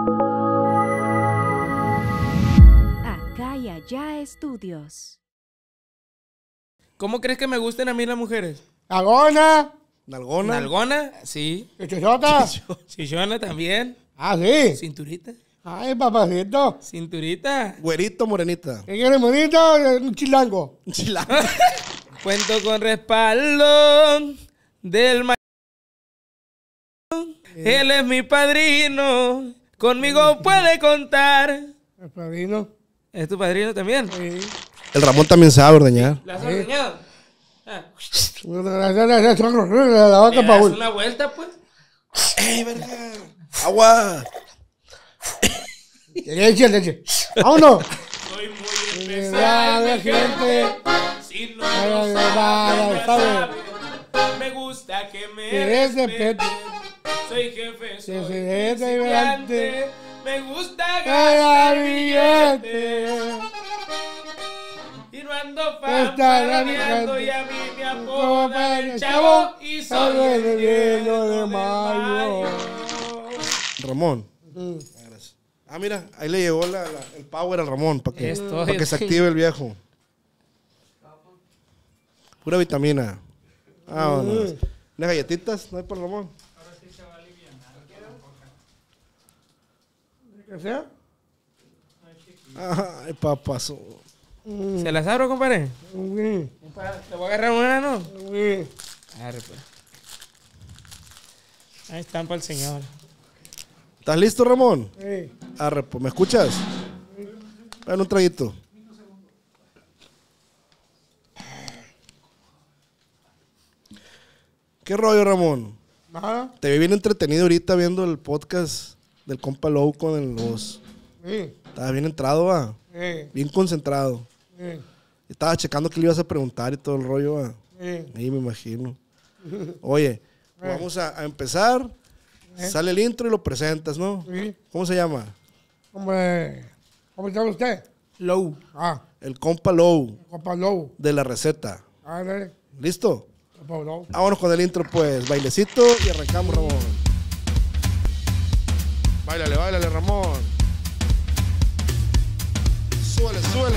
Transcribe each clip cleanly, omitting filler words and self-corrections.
Acá y allá estudios. ¿Cómo crees que me gusten a mí las mujeres? Nalgona. ¿Nalgona? ¿Nalgona? Sí. Chichota. Chichona también. Ah, sí. Cinturita. Ay, papacito. Cinturita. Güerito, morenita. ¿Qué quieres, bonito? Un chilango. Cuento con respaldo del Él es mi padrino. Conmigo puede contar. El padrino. ¿Es tu padrino también? Sí. El Ramón también sabe ordeñar. ¿La has ordeñado? Ah. La vaca ¿Me das Paul. una vuelta, pues? ¡Ey, verga! ¡Agua! Leche, leche. ¡Vámonos! Soy muy especial, gente. Si no Ay, lo ay, sabes, ay, ya sabe. sabes. Me gusta que me Que es de respeten. pete. Soy jefe, soy soy principiante. Me gusta Ganar gastar billetes. Y no ando fanfarroneando y a mí me apodan el chavo y soy el hielo de mayo. Ramón. Gracias. Ah, mira, ahí le llegó el power al Ramón para que, Estoy pa' que se aquí. active el viejo. Pura vitamina. Vámonos. ¿Unas galletitas? ¿No hay para Ramón? ¿Qué sea? Ay, papazo. ¿Se las abro, compadre? Sí. Te voy a agarrar una, ¿no? Sí. Arre, pues. Ahí están para el señor. ¿Estás listo, Ramón? Sí. Arre, pues, ¿me escuchas? Ven un traguito. ¿Qué rollo, Ramón? Nada. Te vi bien entretenido ahorita viendo el podcast del compa Low con el voz. Sí. Estaba bien entrado, va. Sí. Bien concentrado. Sí. Estaba checando qué le ibas a preguntar y todo el rollo, va. Sí. Ahí me imagino. Oye, vamos a empezar. Sale el intro y lo presentas, ¿no? Sí. ¿Cómo se llama? Hombre, ¿cómo está usted? Low. Ah, El compa Low Copa Lobo. de la receta. Ah, dale. ¿Listo? Copa Lobo. Vámonos con el intro, pues. Bailecito y arrancamos, Ramón. Báilale, báilale, Ramón. Súbele, súbele.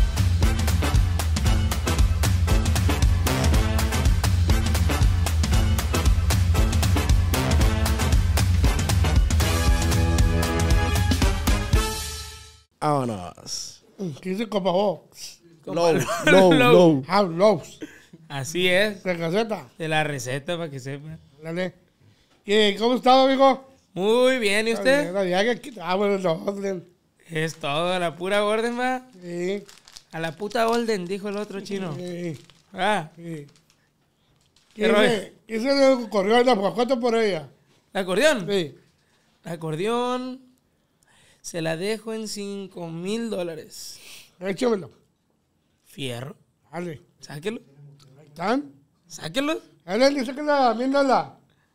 Vámonos. ¿Qué dice Copa Lobo? Low, low, low. Ah, Lobos. Así es. De caseta. De la receta, para que sepa. Dale. ¿Qué? ¿Cómo está, amigo? Muy bien, ¿y usted? Bueno, no, orden. Es todo, a la pura orden, va. Sí. A la puta orden, dijo el otro chino. Sí. Ah, Sí. ¿Qué rollo? ¿Quién se le ocurrió a la cuánto por ella? ¿el acordeón? Sí. El acordeón se la dejo en $5,000. Échamelo. Fierro. Dale. Sáquelo. Ahí están. Sáquelo. Él dice que la miéndala.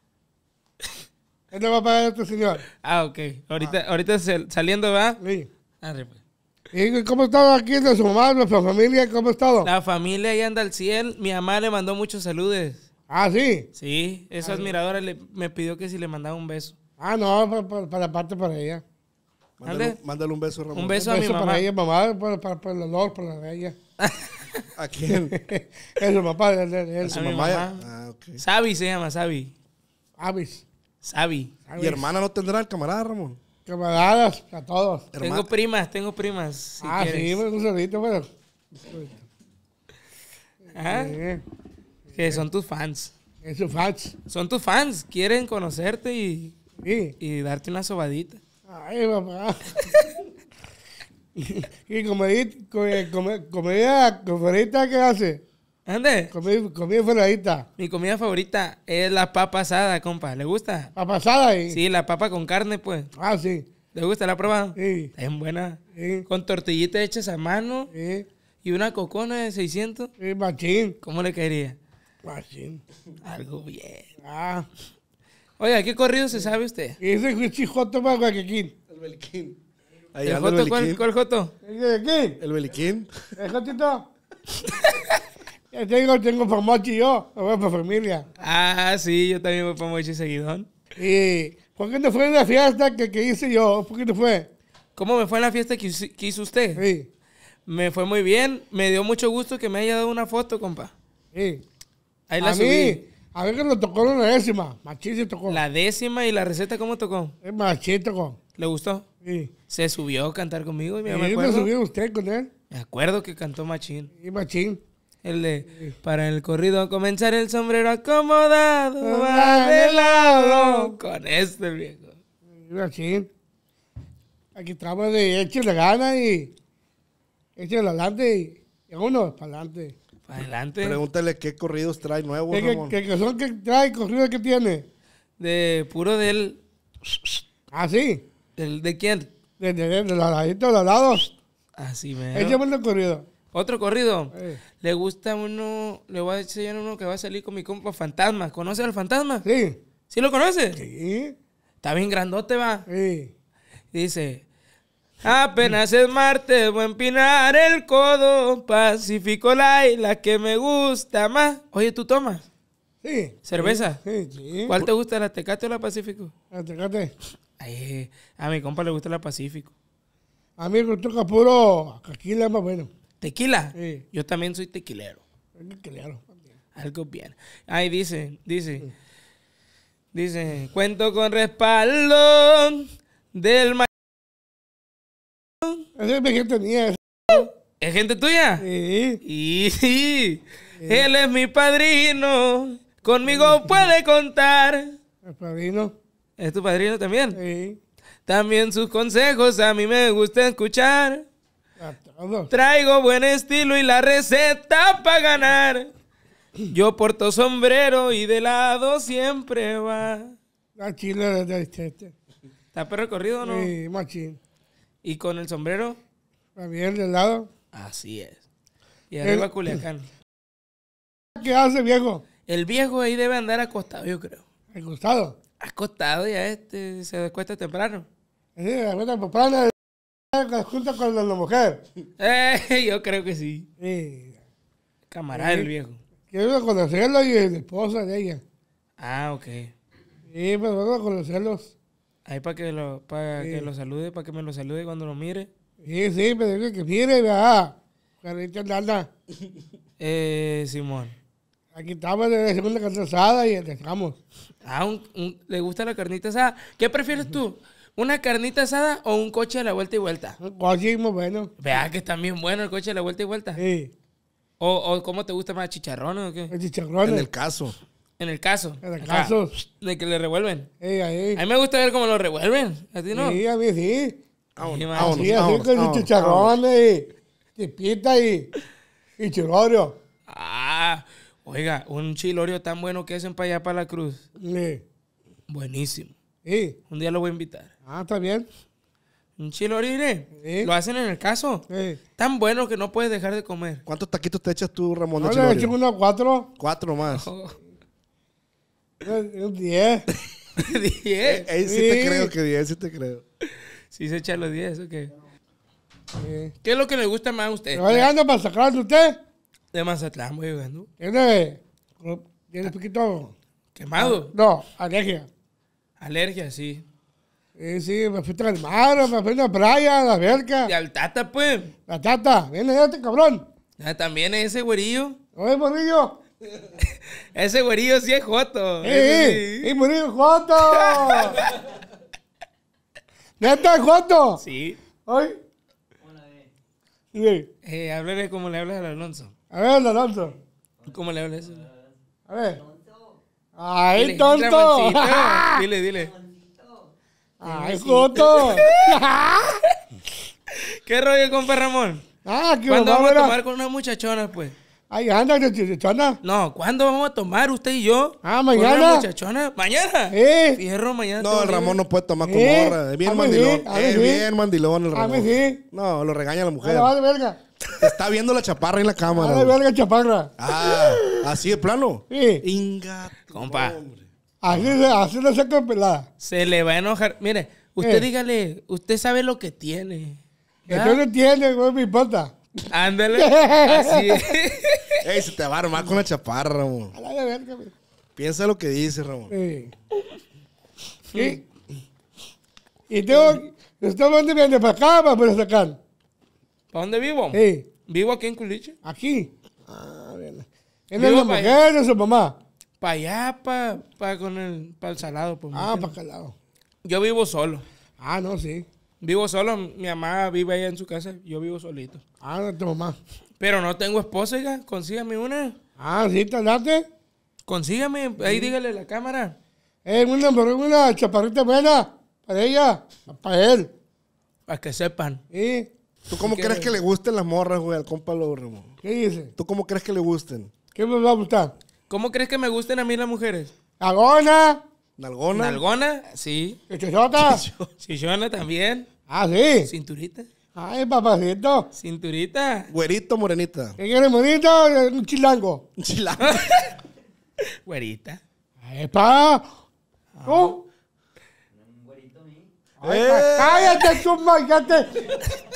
Él le va a pagar a este señor. Ah, ok. Ahorita saliendo, va. Sí. Arre, pues. ¿Y cómo estaba aquí de su mamá, de su familia? ¿Cómo ha estado? La familia ahí anda al 100. Mi mamá le mandó muchos saludos. Ah, sí. Sí, esa admiradora me pidió que si le mandaba un beso. Ah, no, para parte para ella. ¿Ande? Mándale un beso, Ramón. Un beso a mi mamá. para ella, mamá, para el honor, para ella. ¿A quién? Es su papá, él. ¿A su A mi mamá? mamá. Ah, ok. Sabi se llama, Sabi. Avis. Sabi. ¿Y hermana no tendrá el camarada, Ramón? Camaradas, a todos. Tengo primas. Si Ah, quieres. sí, un saludito, pero. Ajá. Que son tus fans. Es su fax. Son tus fans. Quieren conocerte Sí. y darte una sobadita. Ay, papá. Y comida favorita, ¿qué hace? ¿Ande? Comida favorita. Mi comida favorita es la papa asada, compa. ¿Le gusta? ¿Papasada ahí? Sí, la papa con carne, pues. Ah, sí. ¿Le gusta? ¿La ha probado? Sí. Es buena. Sí. Con tortillitas hechas a mano Sí. y una cocona de 600. Sí, machín. ¿Cómo le caería? Machín. Algo bien. Ah. Oiga, ¿qué corrido se sabe usted? Y ese chijoto para Guayaquil. El Beliquín. Ahí ¿El anda el joto? Beliquín. ¿Cuál joto? ¿El Guayaquil? El Beliquín. ¿El jotito? Ya tengo para Mochi yo, para familia. Ah, sí, yo también voy para Mochi seguidón. Y ¿Por qué no fue en la fiesta que hice yo? ¿Por qué no fue? ¿Cómo me fue en la fiesta que hizo usted? Sí, Me fue muy bien. Me dio mucho gusto que me haya dado una foto, compa. sí. Ahí la A subí. mí, a ver que nos tocó una 10ª. Machín se tocó. La 10ª y la receta, ¿cómo tocó? Es machín tocó. ¿Le gustó? Sí. Se subió a cantar conmigo y me ¿Y me acuerdo. subió usted con él? Me acuerdo que cantó machín. Sí, machín. El de, para el corrido comenzar el sombrero acomodado, va de lado. Con este, viejo. Sí, machín. Aquí estamos de échale gana y échale adelante y uno para adelante. Para adelante. Pregúntale qué corridos trae nuevos, ¿Qué Ramón. son que trae corrido que tiene? De puro del... Ah, sí. ¿De quién? De los laditos, de los lados. Así me. Échame el corrido. Otro corrido. Eh. Le gusta uno, le voy a enseñar uno que va a salir con mi compa Fantasma. ¿Conoce al Fantasma? Sí. ¿Sí lo conoce? Sí. Está bien grandote, va. Sí. Dice, apenas es martes, voy a empinar el codo, Pacífico Light, la que me gusta más. Oye, ¿tú tomas Sí. cerveza? Sí, sí. ¿Cuál te gusta, la Tecate o la Pacífico? Fíjate. Ay, a mi compa le gusta la Pacífico. A mí me toca puro Aquila más bueno. ¿Tequila? Sí. Yo también soy tequilero. Es que claro. Algo bien. Ahí dice, cuento con respaldo del Ese es mi gente mía. ¿Es gente tuya? Sí. Y él es mi padrino. Conmigo puede contar. El padrino. ¿Es tu padrino también? Sí. También sus consejos a mí me gusta escuchar. A todos. Traigo buen estilo y la receta para ganar. Yo porto sombrero y de lado siempre va. La chile de este. ¿Está perro corrido o no? Sí, machín. ¿Y con el sombrero? También del lado. Así es. Y arriba Culiacán. ¿Qué hace, viejo? El viejo ahí debe andar acostado, yo creo. El costado. Acostado ya se acuesta temprano. Sí, la verdad, papá, junto con la mujer. Yo creo que sí. Sí. Camarada el viejo. Quiero conocerlo y la esposa de ella. Ah, ok. Sí, pues vamos a conocerlos. Ahí para que lo salude, para que me lo salude cuando lo mire. Sí, sí, pero digo que mire, vea. Carita nada. Simón. Aquí estamos de la segunda carne asada y dejamos. Ah, ¿le gusta la carnita asada? ¿Qué prefieres tú? ¿Una carnita asada o un coche de la vuelta y vuelta? Un coche muy bueno. Vea que está bien bueno el coche de la vuelta y vuelta. Sí. ¿O cómo te gusta más, chicharrones o qué? El chicharrón. En el caso. En el caso. En el Acá, caso. de que le revuelven. Ahí. A mí me gusta ver cómo lo revuelven. ¿A ti no? Sí, a mí sí. Vámonos, Sí, vámonos, Sí, así vámonos, con el vámonos. chicharrón y pita y chilorio. Ah, oiga, un chilorio tan bueno que hacen para allá, para la cruz. Sí. Buenísimo. Sí. Un día lo voy a invitar. Ah, está bien. Un chilorio, Sí. lo hacen en el caso. Sí. Tan bueno que no puedes dejar de comer. ¿Cuántos taquitos te echas tú, Ramón, de No, le chilorio? eché unos 4, 4 más. un 10. 10. Sí te Sí. creo que 10, sí te creo. Sí se echa los 10, ¿o qué? Sí. ¿Qué es lo que le gusta más a usted? ¿Me va llegando para sacarlo usted? De Mazatlán voy llegando. Tiene un poquito. ¿Quemado? No, alergia. Alergia, sí. Sí, sí, me fui al mar, me fui a la playa, a la alberca. Y al tata, pues. La tata, viene este cabrón. Ah, también ese güerillo. Oye, morrillo. Ese güerillo sí es joto. ¡Eh! ¡Y morrillo, Joto! ¿Neta, Joto? Sí. Oye. Sí. Háblale como le hablas al Alonso. A ver, Alonso. ¿Cómo le hablas? A ver. ¡Ay, Dile, tonto! Ramoncito. Dile. ¡Ay, Joto! ¿Qué rollo, compa Ramón? Ah, que ¿Cuándo vamos a ver tomar con una muchachona, pues? Ahí anda, chichona. No, ¿cuándo vamos a tomar usted y yo? Ah, ¿Con mañana. una muchachona? ¿Mañana? ¿Eh? Fierro, mañana. No, tengo el libre. Ramón no puede tomar con ¿Eh? morra. Es bien A mí mandilón. sí, a mí Es sí. bien mandilón el A Ramón. mí sí. No, lo regaña la mujer. Ah, vale, verga. Te está viendo la chaparra en la cámara. Vale, güey. verga, chaparra. Ah, así de plano. Sí. Inga. Compa, Así le saco pelada. se le va a enojar. Mire, usted ¿Eh? dígale, usted sabe lo que tiene. Que ¿verdad? tú no entiendes, no me importa. Ándale. Así es. Ey, se te va a armar con la chaparra, Ramón. A la verga, güey. Piensa lo que dice, Ramón. Sí. Sí. Y ¿dónde viene? ¿Para acá para poder sacar? ¿Para dónde vivo? Sí, Vivo aquí en Culiche. aquí. Ah, bien. ¿Es la Vivo pa' mujer o su mamá? Para allá, para el salado. Pues, Ah, para acá al lado. yo vivo solo. Ah, no, sí. Vivo solo. Mi mamá vive allá en su casa. Yo vivo solito. Ah, no, tu mamá. Pero no tengo esposa, hija. Consígame una. Ah, sí, te late. Consígame. Ahí dígale a la cámara. Una chaparrita buena para ella, para él. Para que sepan. ¿Sí? ¿Tú cómo crees que le gusten las morras, güey, al compa Lobo, Ramón? ¿Qué dice? ¿Tú cómo crees que le gusten? ¿Qué me va a gustar? ¿Cómo crees que me gusten a mí las mujeres? ¿Agona? ¿Nalgona? ¿Nalgona? Sí. ¿Chichota? Chichona también. Ah, sí. Cinturita. Ay, papacito. Cinturita. Güerito, morenita. ¿Qué quieres, bonito? Un chilango. Chilango. Güerita. Ay, pa. ¿Tú? Ay, cállate, chumba, cállate.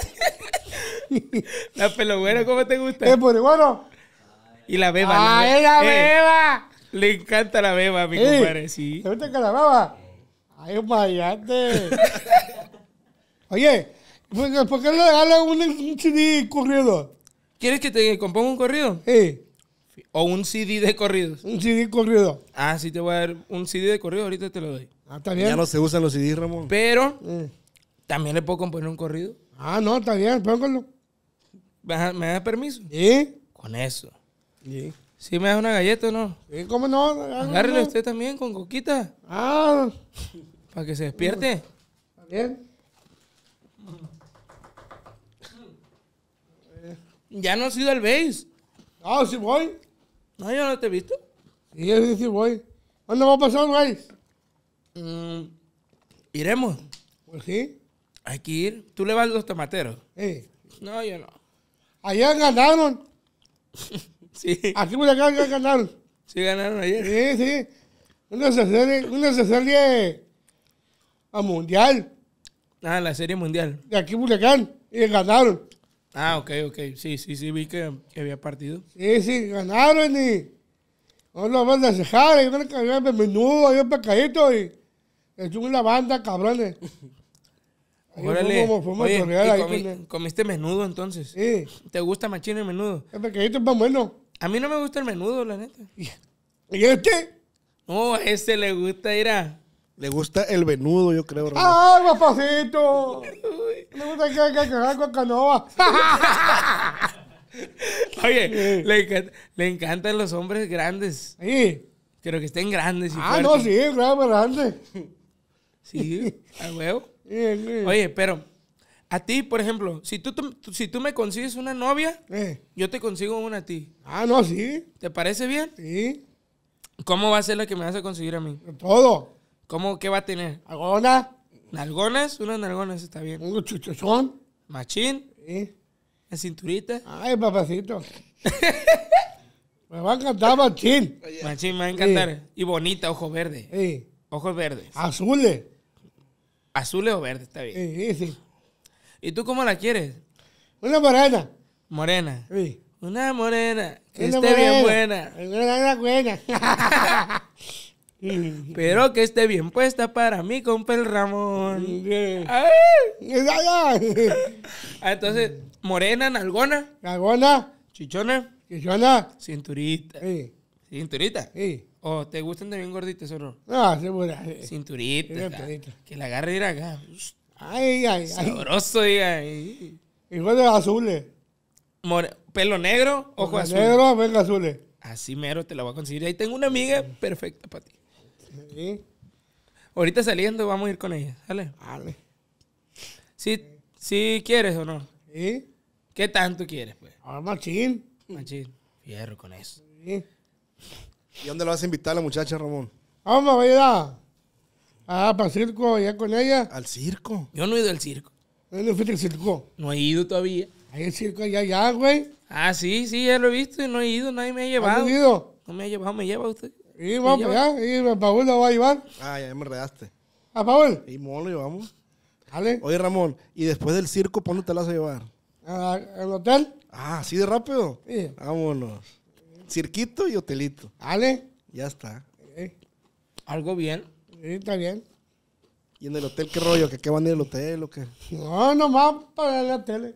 La pelogüera, ¿cómo te gusta? Pues bueno. Y la beba. ¡Ay, la beba! Le encanta la beba, mi Sí. compadre, sí. ¿Te gusta que la beba? Ay, mayate. Oye, ¿por qué no le regalas un CD corrido? ¿Quieres que te componga un corrido? Sí, ¿O un CD de corridos? un CD corrido. Ah, sí, te voy a dar un CD de corrido, ahorita te lo doy. Ah, está bien. Ya no se usan los CDs, Ramón. Pero Eh. también le puedo componer un corrido. Ah, no, está bien, póngalo. ¿Me das permiso? ¿Sí? Con eso. Sí. ¿Sí me das una galleta o no? ¿Sí? ¿Cómo no? Agárrele usted también con coquita. Ah, Para que se despierte. está bien. Ya no has ido al base. Ah, sí voy. No, yo no te he visto. Sí, sí voy. ¿Cuándo va a pasar, güey? Iremos. Pues sí. Hay que ir. ¿Tú le vas a los tomateros? Sí. No, yo no. Ayer ganaron. Sí. Aquí por acá ganaron. Sí ganaron ayer. Sí, sí. Una se serie a mundial Ah, la serie mundial. de aquí Culiacán y ganaron. Ah, ok. Sí, vi que había partido. Sí, ganaron y no lo van a cejar, yo creo que había menudo, había pescadito y echó una banda, cabrones. Ahí Órale. fuimos a Oye, torrear ¿y ahí con él. comiste menudo entonces? Sí, ¿Te gusta machín el menudo? el pescadito es más bueno. A mí no me gusta el menudo, la neta. ¿Y este? No, a ese le gusta ir a... Le gusta el venudo, yo creo, Ramón. ¡Ay, papacito! Me gusta que cagar con canoa. Oye, le encantan los hombres grandes. Sí. Pero que estén grandes y Ah, fuertes. no, sí, claro, grande. Sí, a huevo. Sí, sí. Oye, pero a ti, por ejemplo, si tú me consigues una novia, yo te consigo una a ti. Ah, no, sí, ¿Te parece bien? sí, ¿Cómo va a ser la que me vas a conseguir a mí? todo. ¿Qué va a tener? Agona, ¿Nalgonas? Unas nalgonas está bien. un chuchazón. Machín, Sí. la cinturita. Ay, papacito. Me va a encantar machín. Machín, me va a encantar. Y bonita, ojo verde. Sí. Ojos verdes. Azules. Azules o verdes, está bien. Sí, sí. ¿Y tú cómo la quieres? Una morena. Morena. Sí. Una morena que Una esté bien morena. buena. Una buena. Pero que esté bien puesta para mí, compa el Ramón. Sí. ¡Ay! Ah, entonces, morena, nalgona, Agona, chichona, chichona. cinturita. Sí, ¿Cinturita? sí. ¿O te gustan también gorditas o no? Ah, segura. Sí. Cinturita. Sí, acá. cinturita. Que la agarre ir acá. Ay, ay, ay. Sabroso, diga. Y Igual de azules. Pelo negro, ojo azul. Negro, venga azules. Así mero te la voy a conseguir. Ahí tengo una amiga perfecta para ti. Sí. Ahorita saliendo vamos a ir con ella. ¿Sale? Vale. ¿Sí quieres o no? Sí. ¿Qué tanto quieres, pues? Ahora machín. Machín. Fierro con eso. Sí. ¿Y dónde lo vas a invitar a la muchacha, Ramón? Vamos a ir para el circo allá con ella. ¿Al circo? Yo no he ido al circo. ¿Dónde fuiste al circo? No he ido todavía. Hay el circo allá, güey. Ah, sí, ya lo he visto y no he ido. Nadie me ha llevado. ¿Has ido? No me ha llevado. ¿Me lleva usted? Sí, vamos para allá. Y Paul lo va a llevar. Ah, ya me enredaste. ¿A Paul? Y mono, llevamos. Dale. Oye, Ramón, ¿y después del circo, ¿por dónde te la vas a llevar? ¿Al hotel? Ah, ¿así de rápido? Sí. Vámonos. Cirquito y hotelito. Dale. Ya está. Sí, Algo bien. sí, está bien. ¿Y en el hotel qué rollo? ¿Qué van a ir al hotel o qué? No, nomás para la tele.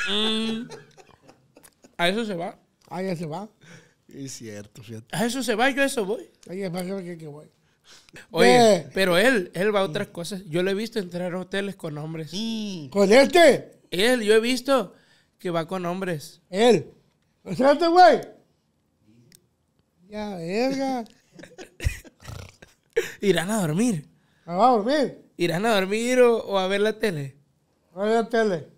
A eso se va. Ahí ya se va. Es cierto, fíjate. A eso se va, yo a eso voy. Ahí es para que voy. Oye, pero él va a otras cosas. Yo lo he visto entrar a hoteles con hombres. ¿Con este? Yo he visto que va con hombres. Él. ¿O sea, este güey? Ya, verga. Irán a dormir. ¿Me va a dormir? Irán a dormir o a ver la tele. A ver la tele.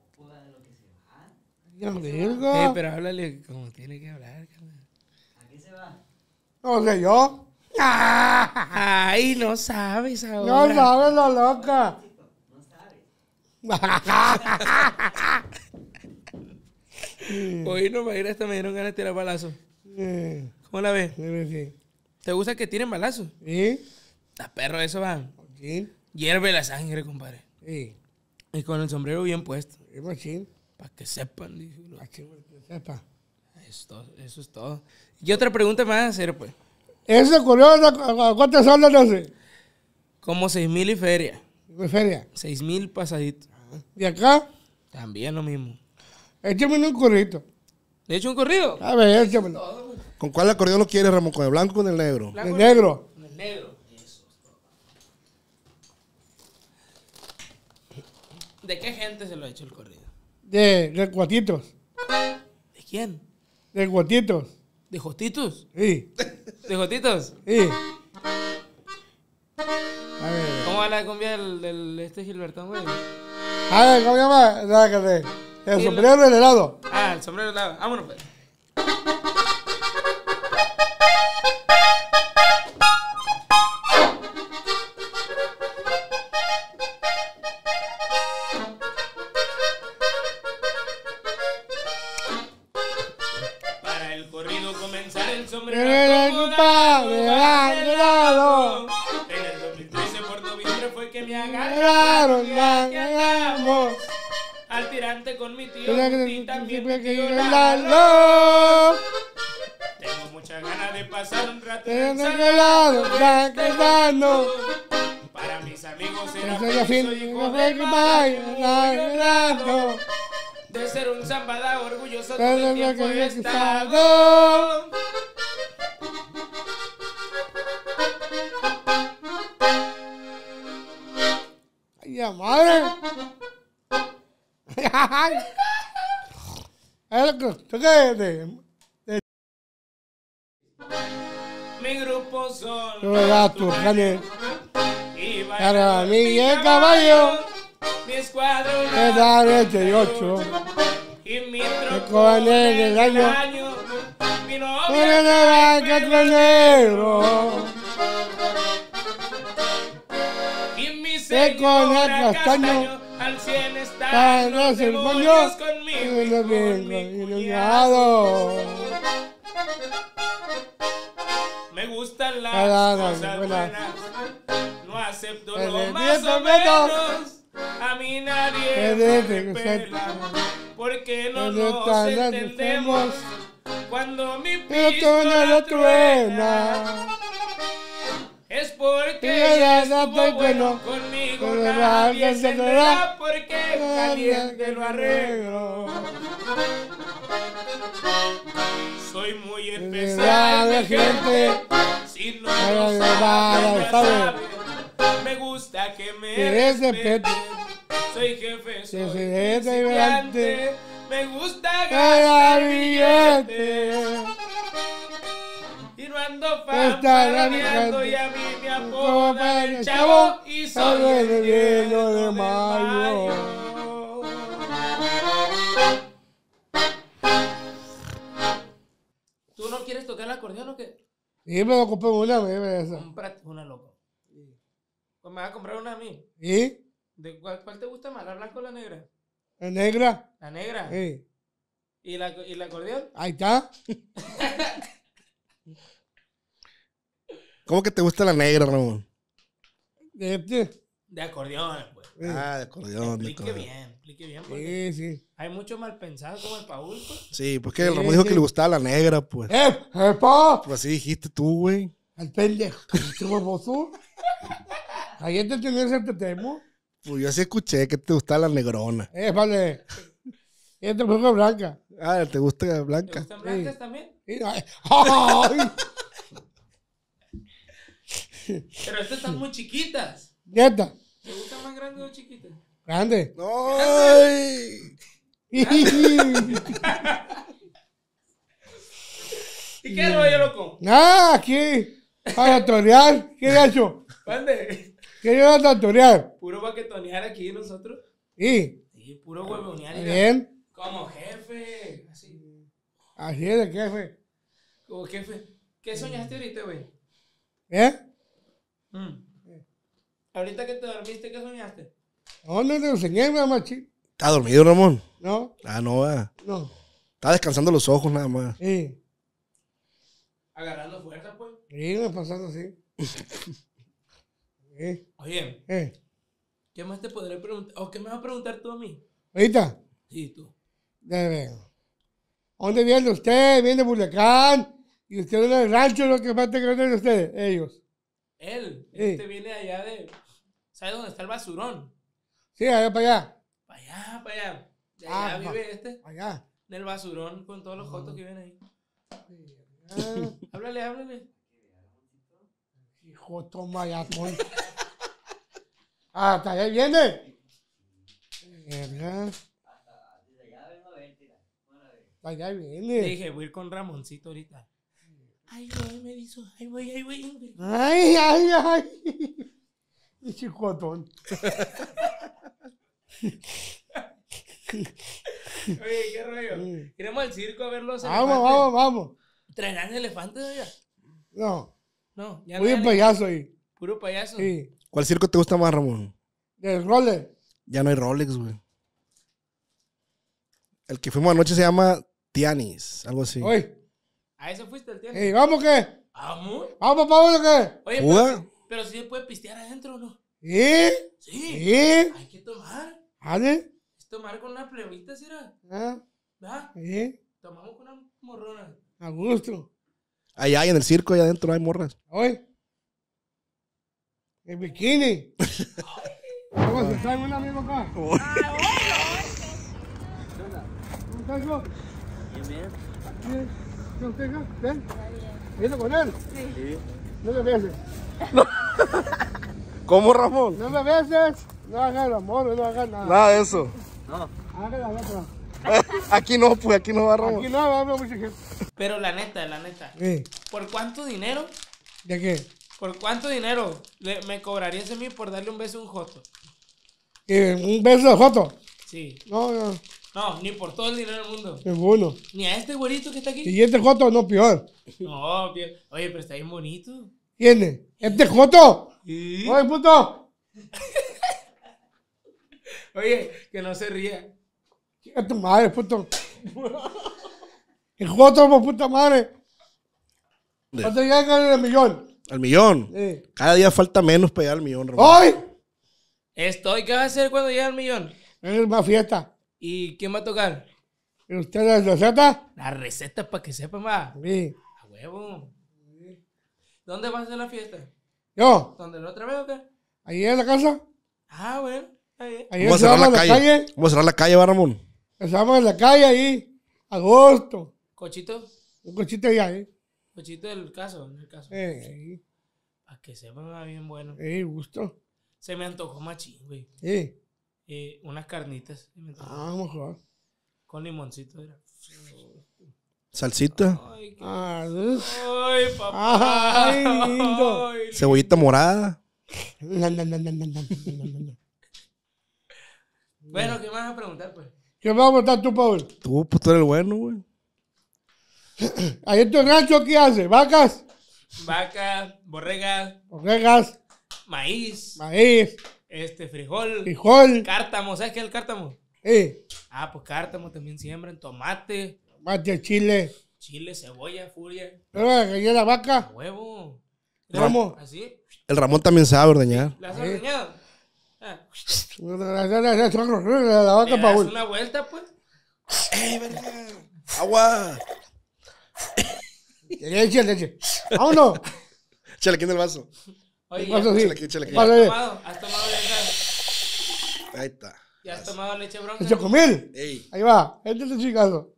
Ya, verga. Pero háblale como tiene que hablar. Carnal. No sé yo. Ay, no sabes ahora. No sabes la loca. Hoy no me esta me dieron ganas de tirar balazos. ¿Cómo la ves? Sí. ¿Te gusta que tiren balazos? ¿Sí? Está perro eso, va. Sí. Hierve la sangre, compadre. Sí. Y con el sombrero bien puesto. Es machín. Para que sepan. Dice. Machín, para que sepa. Eso es todo. Y otra pregunta más a hacer, pues. ¿Ese ocurrió a cuántas horas hace? Como 6,000 y feria. ¿De feria? 6,000 pasaditos. ¿Y acá? También lo mismo. Échame un currito. ¿Le he hecho un corrido? A ver, échamelo. ¿Con cuál acordeón lo quieres, Ramón? ¿Con el blanco o con el negro? De negro. Con el negro. Eso. ¿De qué gente se lo ha hecho el corrido? De cuatitos. ¿De quién? De cuatitos. ¿De Jotitos? Sí. ¿De Jotitos? Sí. A ver. ¿Cómo va la cumbia del este Gilbertón, güey? A ver, ¿cómo se llama? Sácate. El sombrero del helado. Ah, el sombrero de lado. Vámonos, pues. Para el corrido comenzar el sombrero acomodado, de lado. En el 2013 por noviembre fue que me agarraron, ya que andamos. Al tirante con mi tío y también mi tío Lalo. Tengo muchas ganas de pasar un rato en el salado, para mis amigos era feliz, soy hijo de mayo, de ser un zambada orgulloso todo el tiempo he estado. ¡Ay, la madre! ¡Ay! Mi grupo son los Turcanes y para mí y el caballo mi escuadrón me dan el 38 y mi troco con el año mi con novia el blanco negro y mi con señora el castaño al 100 están para los el moño demonios conmigo y y los con bien mi iluminado. Me gustan las Nada, cosas buenas. buenas, no acepto El lo de más 10 o menos. menos. A mí nadie El me de repela, porque no El de nos tan entendemos cuando mi Pero tú no pistola lo truena. truena. Es porque Y ella ella estuvo estoy bueno bueno. conmigo, Con nadie nadie se se enterará enterará. porque caliente lo arreglo. Soy muy especial, mi gente. Si no lo sabe, ya sabe. Me gusta que me Que se respeten. respete. Soy jefe, soy se principiante. Me gusta Cada gastar billete. Y no ando fanfarroneando y a mí me apodan el chavo y soy el hielo de mayo. ¿Tú no quieres tocar el acordeón o qué? Y me ocupé una, me esa. Cómprate una, loco. Pues me vas a comprar una a mí. ¿Y? ¿De cuál te gusta más, la blanca o la negra? ¿La negra? La negra. Sí. ¿Y el acordeón? Ahí está. ¿Cómo que te gusta la negra, Ramón? De este. De acordeón, pues. Sí. Ah, de acordeón, de Explique acordeón. bien, porque Sí, sí. hay muchos mal pensados como el Paul, pues. Sí, pues que el Ramón dijo que le gustaba la negra, pues. ¡Epa! Pues así dijiste tú, güey. El pendejo. ¿Qué baboso? Ayer te tenías el tetemo. Pues yo sí escuché que te gustaba la negrona. Vale. Y este fue blanca. Ah, ¿te gusta ¿Te blanca? gustan blancas también? Ay. Pero estas están muy chiquitas. Neta. ¿Te gustan más grandes o chiquitas? Grande. ¡Ay! ¿Y qué rollo, loco? Nada, aquí. Para torear. ¿Qué he hecho? ¿Dónde? ¿Qué iba a torear? Puro baquetonear aquí nosotros. Sí. Sí, puro huevonear. Bien. Como jefe. Así. Así es de jefe. Como jefe. ¿Qué soñaste ahorita, güey? Ahorita que te dormiste, ¿qué soñaste? No, no te lo enseñé, mamá, chico. ¿Estás dormido, Ramón? No, Ah, no, va. no. Estaba descansando los ojos nada más. Sí. Agarrando fuerza, pues. Sí, me pasando así. Sí. Oye, ¿qué más te podré preguntar? ¿O qué me vas a preguntar tú a mí? Ahorita. Sí, tú. Ya veo. ¿Dónde viene usted? Viene de Culiacán. Y usted viene del rancho, lo que falta que vienen ustedes, ellos. Él, Sí. este viene allá de... ¿Sabes dónde está el basurón? Sí, allá para allá. Para allá, para allá. De allá vive este, Allá. en el basurón, con todos los jotos que vienen ahí. Ah, Háblale, háblale. hijo, toma ya, con. Hasta allá viene. Verga. Allá Le viene. dije, voy a ir con Ramoncito ahorita. Ay, güey, me dijo, ay, güey, ay, güey. Ay, ay, ay. Y chicotón. Oye, ¿qué rollo? Iremos al circo a ver los Vamos, elefantes. vamos, vamos. ¿Traerán elefantes allá? No, No, ya muy no un hay payaso ahí. puro payaso. Sí. ¿Cuál circo te gusta más, Ramón? Del roller. Ya no hay Rolex, güey. El que fuimos anoche se llama Tianis, algo así. Oye, ¿A ese fuiste el tiempo? ¿vamos qué? ¿Vamos? ¿Vamos, Pablo, qué? Oye, ¿Fuga? pero sí se puede pistear adentro, ¿no? ¿Sí? Sí. ¿Sí? Hay que tomar. ¿Vale? Es tomar con una plebita, ¿será? ¿Ah? ¿Va? ¿Sí? Tomamos con una morrona. A gusto. Allá en el circo, allá adentro hay morras. Oye. El bikini. Vamos a estar un amigo acá. ¿Cómo estás, hijo? Bien. ¿Qué usted acá? ¿Ven? ¿Viene con él? Sí. No me beses. ¿Cómo, Ramón? No me beses. No hagas el amor, no hagas nada. Nada de eso. Haga la letra. Aquí no, pues aquí no va, Ramón. Aquí no, vamos mucha gente. Pero la neta, Sí. ¿por cuánto dinero? ¿De qué? ¿Por cuánto dinero me cobrarías a mí por darle un beso a un joto? ¿Un beso de foto? Sí. No, no, No, ni por todo el dinero del mundo. ninguno. Ni a este güerito que está aquí. Y este joto no peor. No, oye, pero está bien bonito. ¿Quién es? ¿Este joto? Sí. Oye, puto. Oye, que no se ría. Chica tu madre, puto. El joto, por puta madre. ¿Cuánto llega el millón? Al millón. Sí. Cada día falta menos para llegar al millón, Ramón. ¡Ay! ¿Qué vas a hacer cuando llegue al millón? Es más fiesta. ¿Y quién va a tocar? ¿Y ustedes la receta? La receta para que sepan más. Sí. A huevo. ¿Dónde va a ser la fiesta? Yo, ¿Dónde la otra vez o qué? ahí en la casa. Ah, bueno. Está bien. Ahí Vamos a cerrar estamos la en la calle. calle. Vamos a cerrar la calle, va, Ramón. Estamos en la calle ahí. Agosto. Cochito. Un cochito allá, ahí. Cochito del caso, en el caso. Ahí. Para que sepan más bien bueno. Gusto. Se me antojó machín, güey. Sí. Unas carnitas. Se me antojó. Vamos a jugar. Con limoncito era. Salsita. Ay, qué... Ah, Ay, papá. Ay, lindo. Ay, Cebollita morada. Bueno, ¿qué me vas a preguntar, pues? ¿Qué vas a votar tú, Paul? Tú, pues tú eres el bueno, güey. Ahí en tu rancho, ¿qué hace? ¿Vacas? Vaca, borrega, Ovejas, maíz, maíz, frijol, frijol. cártamo. ¿Sabes qué es el cártamo? Sí. Ah, pues cártamo también siembran. Tomate, Mate, chile. chile, cebolla, furia, Pero ahí en la vaca. huevo. ¿Cómo? ¿Así? El Ramón también sabe ordeñar. ¿La has ordeñado? Ah, La vaca, le das Paul. una vuelta, pues. ¡Agua! Leche, leche. Vámonos. Échale aquí en el vaso. Oye, Paso así. Échale aquí, échale aquí. Paso ¿has así. tomado? ¿Has tomado leche? Ahí está. ¿Ya has tomado leche bronca? El chocomil. Ey. Ahí va. Este es el chicazo.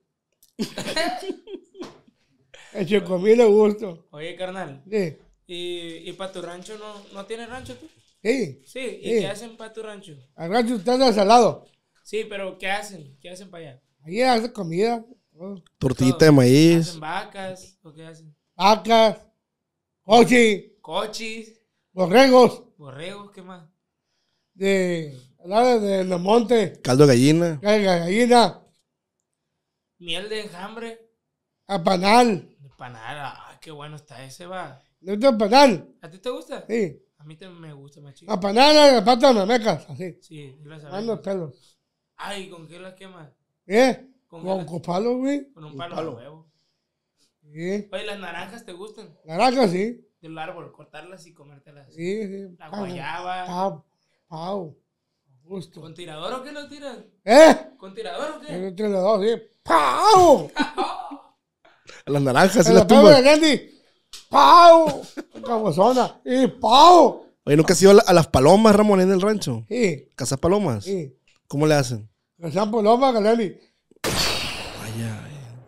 El chocomil le gusto. Oye, carnal. Sí. ¿Y para tu rancho no tienes rancho tú? Sí. Sí. ¿Y Sí. qué hacen para tu rancho? Al rancho está de salado. Sí, pero ¿qué hacen? ¿Qué hacen para allá? Ahí hace comida. Todo. Tortillita de maíz. ¿Hacen vacas? ¿O qué hacen? Vacas. Cochi. Cochis, Borregos. borregos, ¿qué más? De los montes. Caldo de gallina. Gallina. Miel de enjambre. Apanal. Empanada. Ah, qué bueno está ese, va. ¿No te apanal? ¿A ti te gusta? Sí. A mí también me gusta más chico. Apanal a las patas mamecas. Así. Sí, yo la Van sabía. los pelos. Ay, ¿con qué las quemas? ¿Eh? ¿Con Con qué? copalo, güey. Con un palo palo. de huevo. Sí. Oye, ¿las naranjas te gustan? Naranja, sí. Del árbol, cortarlas y comértelas. Sí, sí. La guayaba. Pau. Gusto. ¿Con tirador o qué lo tiras? ¿Eh? ¿Con tirador o qué? Entre los dos, sí. ¡Pau! Las naranjas, sí En las la pego de tumbas. Gandhi. ¡Pau! Cabozona. Y ¡pau! Oye, ¿nunca has ido a las palomas, Ramón, en el rancho? Sí, ¿Cazas palomas? sí. ¿Cómo le hacen? Que sean palomas, Galani. Vaya.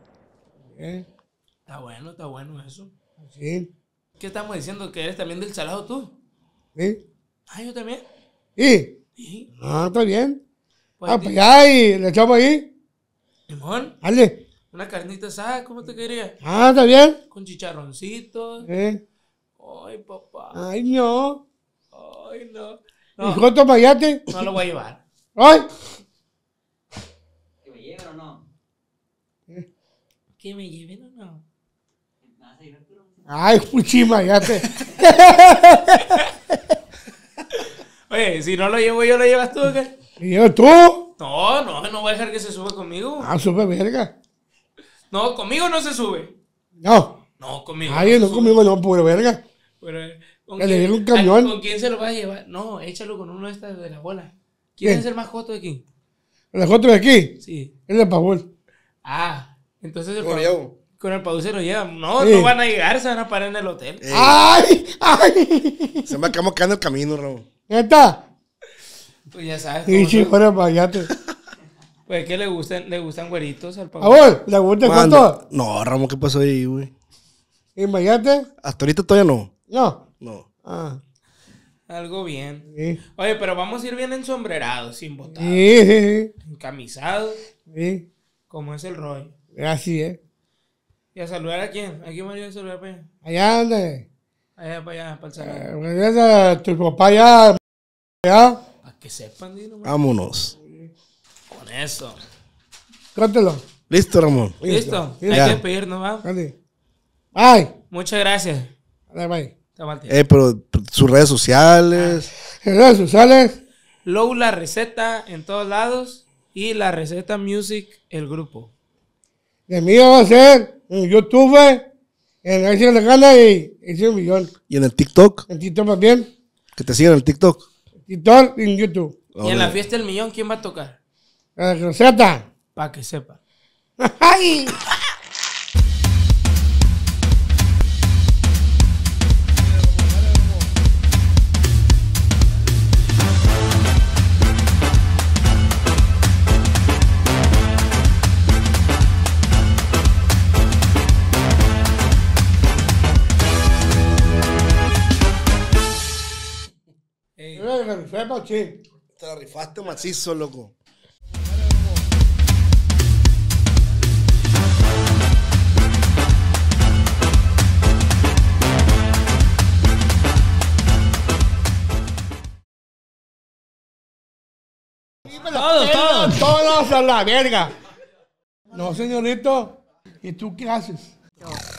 Está bueno eso. Sí. ¿Qué estamos diciendo? ¿Que eres también del salado tú? Sí. Ah, yo también. Sí. Sí. Ah, está bien. Pues, Ah, pues ya, y le echamos ahí. Limón, Dale. una carnita asada, ¿cómo te quería? Ah, está bien. Con chicharroncitos. Eh. Ay, papá. Ay, no. Ay, no. ¿Y No, Joto Mayate? no lo voy a llevar. ¡Ay! ¿Que me lleven o no? ¿Que me lleven o no? ¿Me vas a llevar tú? ¡Ay, puchi Mayate! Oye, si no lo llevo yo, ¿lo llevas tú o qué? ¿Y yo tú? No voy a dejar que se suba conmigo. Ah, sube verga. No, conmigo no se sube. No. No, conmigo. Ay, se no sube. conmigo, no, pura verga. Pero, ¿con Que le quién- llegue un camión. ¿Con quién se lo vas a llevar? No, échalo con uno de estas de la bola. ¿Quién ¿Quién? es el más joto de aquí? ¿El Joto de aquí? Sí. Es de Paul. Ah, entonces ¿Cómo lo llevo? con el Pau se lo llevan. No, Sí. no van a llegar, se van a parar en el hotel. Ey, ¡Ay! ¡Ay! se me acabamos quedando el camino, Ramón. ¿Neta? Pues ya sabes. Y cómo si son. fuera Mayate. Pues que le gustan güeritos al Pau. ¿A vos? ¿Le gusta el ¿Cuándo? Joto? No, Ramón, ¿qué pasó ahí, güey? ¿Y Mayate? Hasta ahorita todavía no. No. No. Ah, Algo bien. sí. Oye, pero vamos a ir bien ensombrerados, sin botar. Sí, sí, Encamisados, sí. como es el rollo. Así es. ¿Y a saludar a quién? ¿A quién me voy a saludar para allá? Allá ande. Allá, para el salón. Regresa tu papá ya. Ya. Para que sepan, di nomás. Vámonos. Con eso. Cóntelo. Listo, Ramón. ¿Listo? Hay Ya. que despedirnos, ¿va? Dale. Ay. Muchas gracias. Dale, bye. Estamos al tiempo. Pero sus redes sociales. En redes sociales. Low la receta en todos lados y la receta music el grupo. De mí va a ser en YouTube, en Acción de Gana y 100 millón. Y en el TikTok. En TikTok también. Que te sigan en el TikTok. TikTok y en YouTube. Y en la fiesta del millón, ¿quién va a tocar? La receta. Para que sepa. ¡Ay! Ey, Sepa, sí. Te la rifaste macizo, loco. Todos a la verga. No, señorito. ¿Y tú qué haces?